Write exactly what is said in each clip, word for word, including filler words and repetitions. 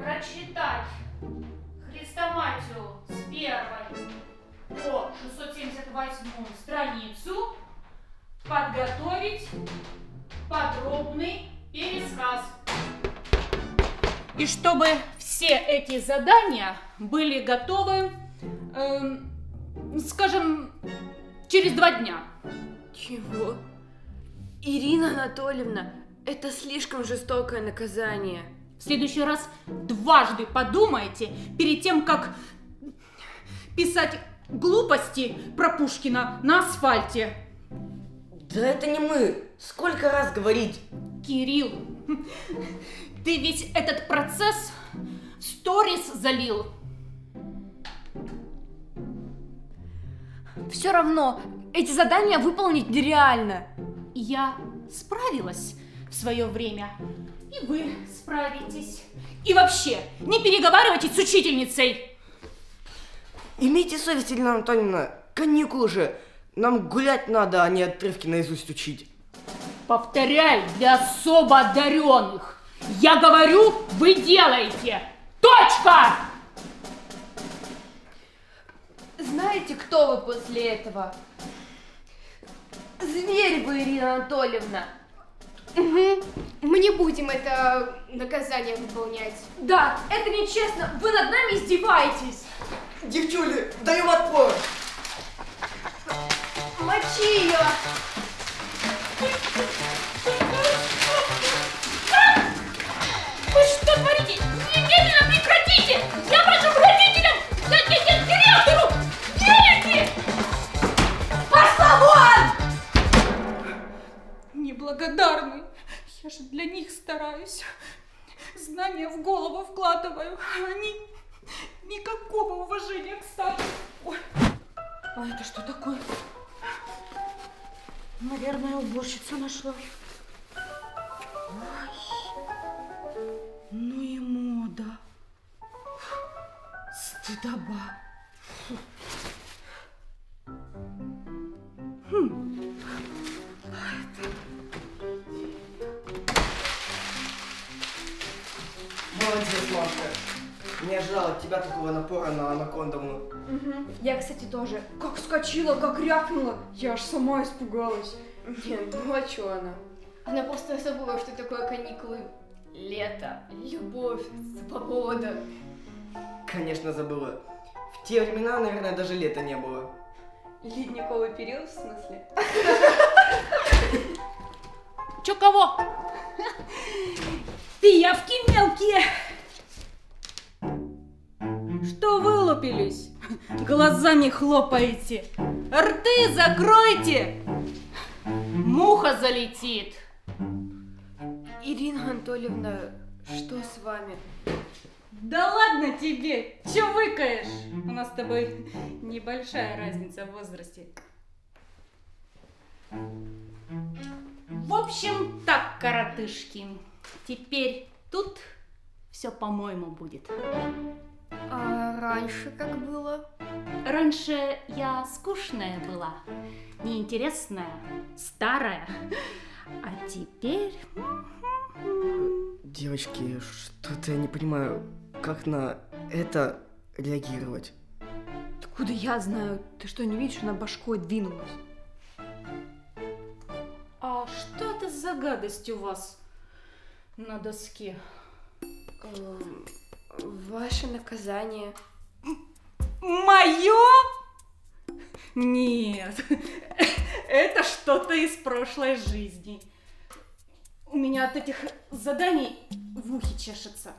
прочитать Хрестоматию с первой по шестьсот семьдесят восьмую страницу, подготовить подробный пересказ. И чтобы все эти задания были готовы, э, скажем, через два дня. Чего? Ирина Анатольевна, это слишком жестокое наказание. В следующий раз дважды подумайте перед тем, как писать глупости про Пушкина на асфальте. Да это не мы. Сколько раз говорить? Кирилл, ты весь этот процесс в сторис залил. Все равно, эти задания выполнить нереально. Я справилась в свое время, и вы справитесь. И вообще, не переговаривайтесь с учительницей. Имейте совесть, Ирина Анатольевна. Каникулы же. Нам гулять надо, а не отрывки наизусть учить. Повторяю, для особо одаренных. Я говорю, вы делаете. Точка! Знаете, кто вы после этого? Зверь вы, Ирина Анатольевна. Угу. Мы не будем это наказание выполнять. Да, это нечестно. Вы над нами издеваетесь. Девчули, даем отпор. Мочи ее. Вы что творите? Немедленно прекратите! Я прошу к родителям! Я к директору! Верите! Пошла вон! Неблагодарный. Я же для них стараюсь. Знания в голову вкладываю. Они никакого уважения к старым. Ой. А это что такое? Наверное, уборщица нашла. Ой. Ну и мода. Стыдоба. Хм. Молодец, Машка. Не ожидала от тебя такого напора на анакондовну. Угу. Я, кстати, тоже. Как вскочила, как рявкнула. Я аж сама испугалась. Нет, ну а чё она? Она просто забыла, что такое каникулы. Лето, любовь, свобода. Конечно, забыла. В те времена, наверное, даже лета не было. Ледниковый период, в смысле? Чё кого? Пиявки мелкие. Что вылупились? Глазами хлопаете. Рты закройте. Муха залетит. Ирина Анатольевна, что с вами? Да ладно тебе, чё выкаешь? У нас с тобой небольшая разница в возрасте. В общем, так, коротышки, теперь тут все по-моему будет. А раньше как было? Раньше я скучная была, неинтересная, старая, а теперь... Девочки, что-то я не понимаю, как на это реагировать. Откуда я знаю? Ты что, не видишь, она башкой двинулась? А что это за гадость у вас на доске? Эм, ваше наказание. Мое? Нет, это что-то из прошлой жизни. У меня от этих заданий в ухе чешется.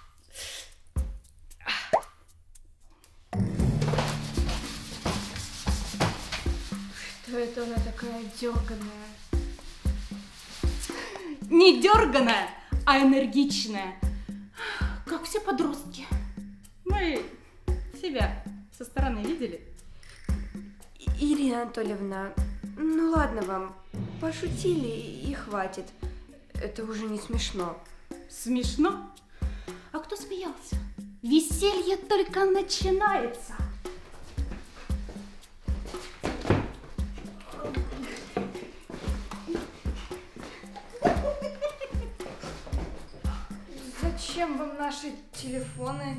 Что это она такая дерганая? Не дерганая, а энергичная. Как все подростки. Мы себя со стороны видели? Ирина Анатольевна, ну ладно вам, пошутили и хватит. Это уже не смешно. Смешно? А кто смеялся? Веселье только начинается. Зачем? зачем вам наши телефоны?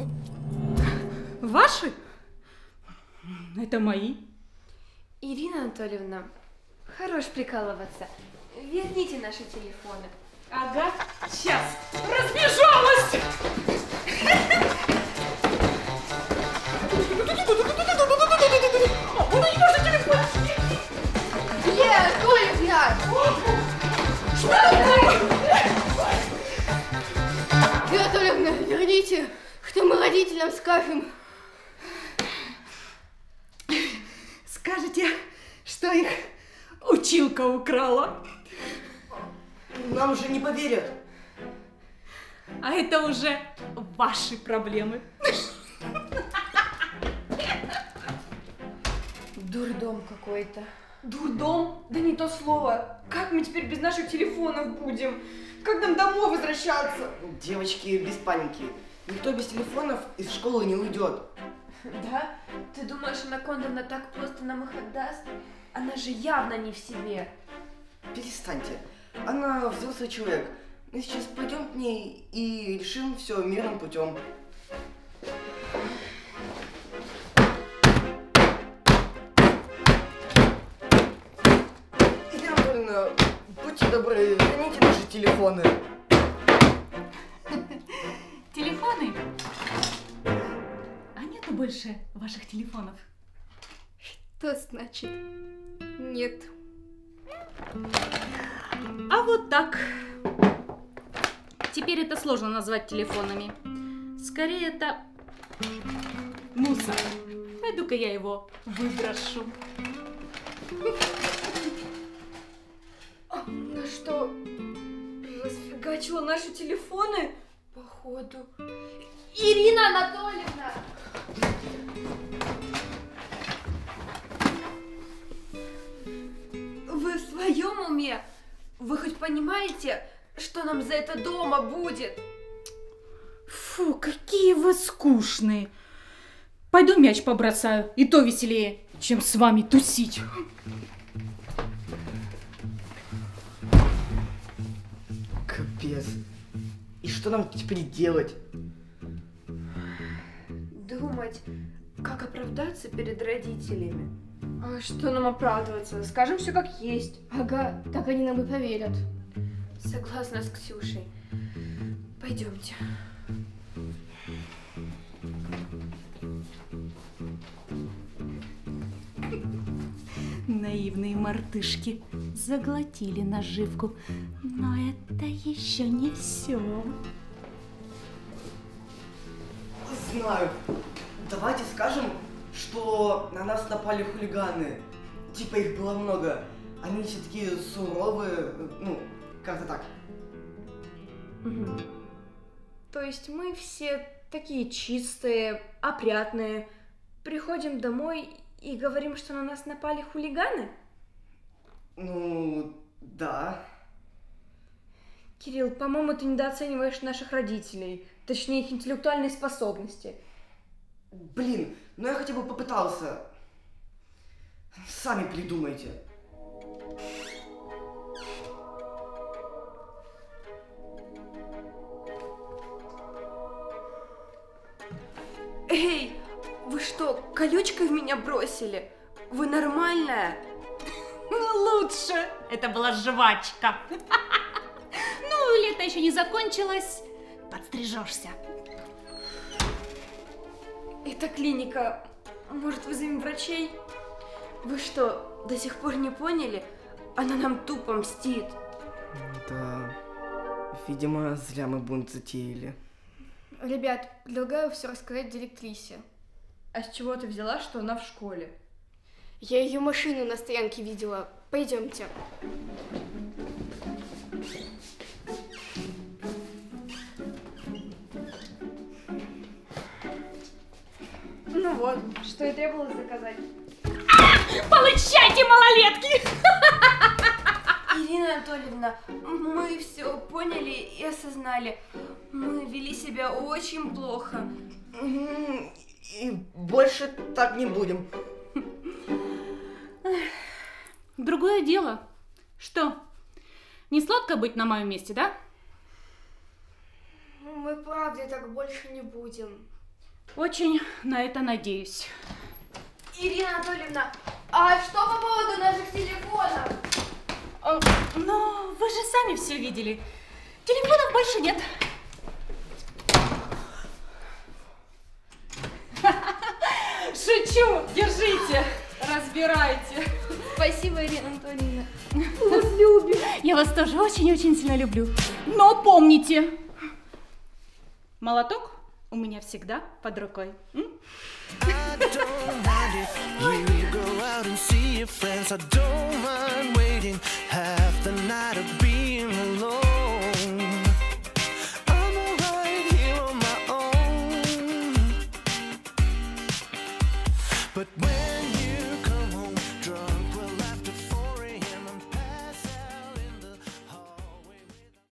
Ваши? Это мои. Ирина Анатольевна, хорош прикалываться. Верните наши телефоны. Ага, сейчас. Разбежалась! Он не может телефон! Лера, Анатольевна! Что такое? Лера Анатольевна, верните, что мы родителям скажем. Скажете, что их училка украла. Нам же не поверят. А это уже ваши проблемы. Дурдом какой-то. Дурдом? Да не то слово. Как мы теперь без наших телефонов будем? Как нам домой возвращаться? Девочки, без паники. Никто без телефонов из школы не уйдет. Да? Ты думаешь, Анакондовна так просто нам их отдаст? Она же явно не в себе. Перестаньте. Она взрослый человек. Мы сейчас пойдем к ней и решим все мирным путем. Ирина Анатольевна, будьте добры, верните наши телефоны. Телефоны? А нету больше ваших телефонов? Что значит нет? А вот так. Теперь это сложно назвать телефонами. Скорее это мусор. Пойду-ка я его выброшу. Она что, расфигачила наши телефоны? Походу. Ирина Анатольевна! Вы в своем уме? Вы хоть понимаете, что нам за это дома будет? Фу, какие вы скучные. Пойду мяч побросаю, и то веселее, чем с вами тусить. Капец. И что нам теперь делать? Думать, как оправдаться перед родителями. А что нам оправдываться? Скажем все как есть. Ага, так они нам и поверят. Согласна с Ксюшей. Пойдемте. Наивные мартышки заглотили наживку, но это еще не все. Знаю. Давайте скажем, что на нас напали хулиганы. Типа их было много. Они все такие суровые, ну, как-то так. Угу. То есть мы все такие чистые, опрятные. Приходим домой и говорим, что на нас напали хулиганы? Ну, да. Кирилл, по-моему, ты недооцениваешь наших родителей, точнее их интеллектуальные способности. Блин, ну я хотя бы попытался. Сами придумайте. Эй, вы что, колючкой в меня бросили? Вы нормальная? Лучше. Это была жвачка. Ну, лето еще не закончилось. Подстрижешься. Это клиника. Может, вызовем врачей? Вы что, до сих пор не поняли? Она нам тупо мстит. Да, видимо, зря мы бунт затеяли. Ребят, предлагаю все рассказать директрисе. А с чего ты взяла, что она в школе? Я ее машину на стоянке видела. Пойдемте. Ну вот, что и требовалось заказать. Получайте, малолетки! Ирина Анатольевна, мы все поняли и осознали. Мы вели себя очень плохо. Мгм, и больше так не будем. Другое дело. Что, не сладко быть на моем месте, да? Мы правда так больше не будем. Очень на это надеюсь. Ирина Анатольевна, а что по поводу наших телефонов? Но вы же сами все видели. Телефонов больше нет. Шучу, держите, разбирайте. Спасибо, Ирина Анатольевна. Вас любим. Я вас тоже очень-очень сильно люблю. Но помните, молоток у меня всегда под рукой. М? I don't mind if you go out and see your friends. I don't mind waiting half the night of being alone.